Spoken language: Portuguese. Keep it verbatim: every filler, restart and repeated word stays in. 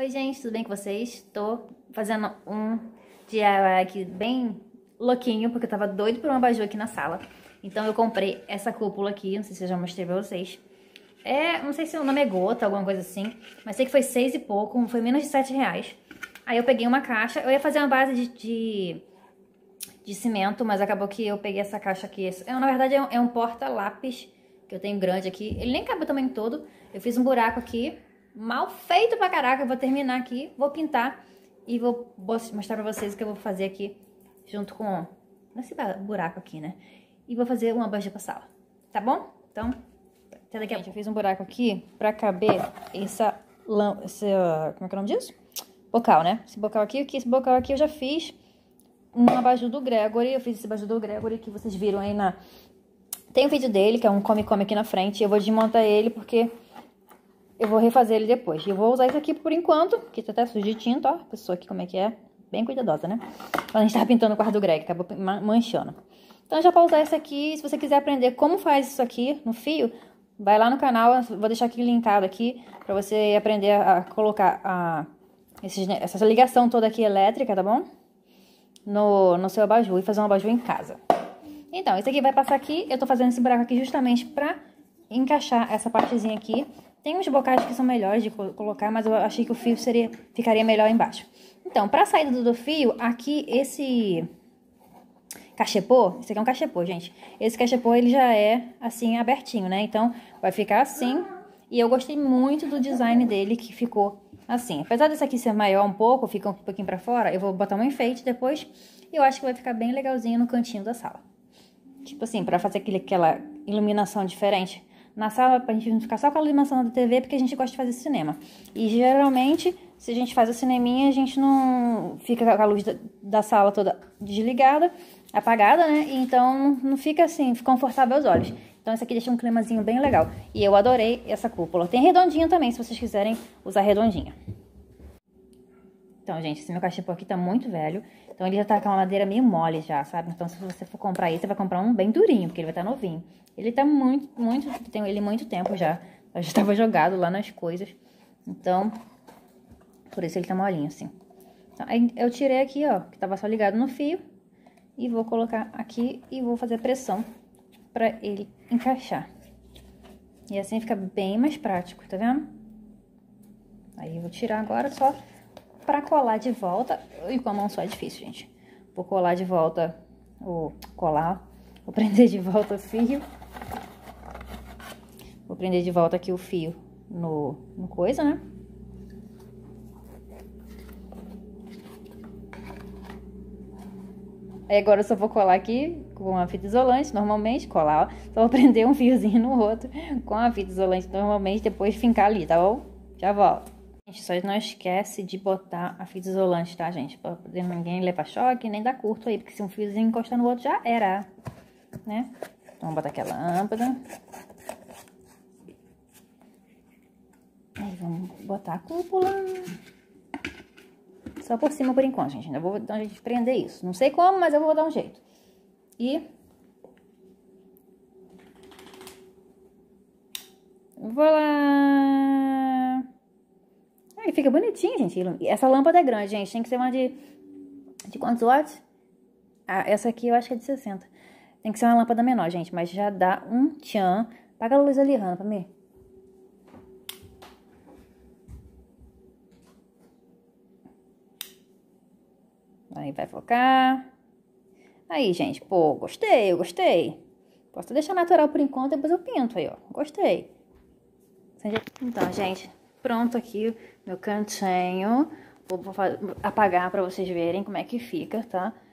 Oi gente, tudo bem com vocês? Tô fazendo um D I Y aqui bem louquinho, porque eu tava doido por um abajur aqui na sala. Então eu comprei essa cúpula aqui, não sei se eu já mostrei pra vocês. É, não sei se o nome é gota, alguma coisa assim, mas sei que foi seis e pouco, foi menos de sete reais. Aí eu peguei uma caixa, eu ia fazer uma base de, de, de cimento, mas acabou que eu peguei essa caixa aqui. É, na verdade é um, é um porta-lápis que eu tenho grande aqui, ele nem cabe o tamanho todo. Eu fiz um buraco aqui, mal feito pra caraca. Eu vou terminar aqui, vou pintar e vou mostrar pra vocês o que eu vou fazer aqui junto com esse buraco aqui, né? E vou fazer uma abajur pra sala, tá bom? Então, até daqui a pouco. Eu fiz um buraco aqui pra caber essa lâmpada, esse, como é que é o nome disso? Bocal, né? Esse bocal aqui, esse bocal aqui eu já fiz um abajur do Gregory. Eu fiz esse abajur do Gregory que vocês viram aí na... Tem um vídeo dele, que é um come-come aqui na frente. Eu vou desmontar ele porque eu vou refazer ele depois. Eu vou usar isso aqui por enquanto, que tá até sujo de tinta, ó. A pessoa aqui como é que é. Bem cuidadosa, né? Quando a gente tava pintando o quarto do Greg, acabou manchando. Então já pra usar isso aqui, se você quiser aprender como faz isso aqui no fio, vai lá no canal, vou deixar aqui linkado aqui, pra você aprender a colocar a, esses, essa ligação toda aqui elétrica, tá bom? No, no seu abajur e fazer um abajur em casa. Então, isso aqui vai passar aqui, eu tô fazendo esse buraco aqui justamente pra encaixar essa partezinha aqui. Tem uns bocais que são melhores de colocar, mas eu achei que o fio seria, ficaria melhor embaixo. Então, pra saída do fio, aqui esse cachepô, esse aqui é um cachepô, gente. Esse cachepô, ele já é assim, abertinho, né? Então, vai ficar assim. E eu gostei muito do design dele, que ficou assim. Apesar desse aqui ser maior um pouco, fica um pouquinho pra fora, eu vou botar um enfeite depois. E eu acho que vai ficar bem legalzinho no cantinho da sala. Tipo assim, pra fazer aquele, aquela iluminação diferente na sala, pra gente não ficar só com a iluminação da T V, porque a gente gosta de fazer cinema. E geralmente, se a gente faz o cineminha, a gente não fica com a luz da, da sala toda desligada, apagada, né? E então não fica assim, confortável aos olhos. Então esse aqui deixa um climazinho bem legal. E eu adorei essa cúpula. Tem redondinha também, se vocês quiserem usar redondinha. Então, gente, esse meu cachepô aqui tá muito velho. Então, ele já tá com uma madeira meio mole já, sabe? Então, se você for comprar esse, você vai comprar um bem durinho, porque ele vai estar novinho. Ele tá muito, muito... Tenho ele muito tempo já. Eu já tava jogado lá nas coisas. Então, por isso ele tá molinho, assim. Então, aí eu tirei aqui, ó, que tava só ligado no fio. E vou colocar aqui e vou fazer pressão pra ele encaixar. E assim fica bem mais prático, tá vendo? Aí eu vou tirar agora só... Pra colar de volta, e com a mão só é difícil, gente. Vou colar de volta, ou colar, vou prender de volta o fio. Vou prender de volta aqui o fio no, no coisa, né? Aí agora eu só vou colar aqui com a fita isolante, normalmente, colar, ó. Só vou prender um fiozinho no outro com a fita isolante normalmente, depois fincar ali, tá bom? Já volto. Gente, só não esquece de botar a fita isolante, tá, gente? Pra poder ninguém levar choque, nem dar curto aí, porque se um fiozinho encostar no outro já era, né? Então, vamos botar aqui a lâmpada. Aí, vamos botar a cúpula. Só por cima por enquanto, gente. Ainda vou dar um jeito de prender isso. Não sei como, mas eu vou dar um jeito. E... vou lá... Ele fica bonitinho, gente. Essa lâmpada é grande, gente. Tem que ser uma de... De quantos watts? Ah, essa aqui eu acho que é de sessenta. Tem que ser uma lâmpada menor, gente. Mas já dá um tchan. Apaga a luz ali, Hannah, pra mim. Aí vai focar. Aí, gente. Pô, gostei, eu gostei. Posso deixar natural por enquanto, depois eu pinto aí, ó. Gostei. Então, gente... Pronto aqui, meu cantinho. Vou apagar pra vocês verem como é que fica, tá?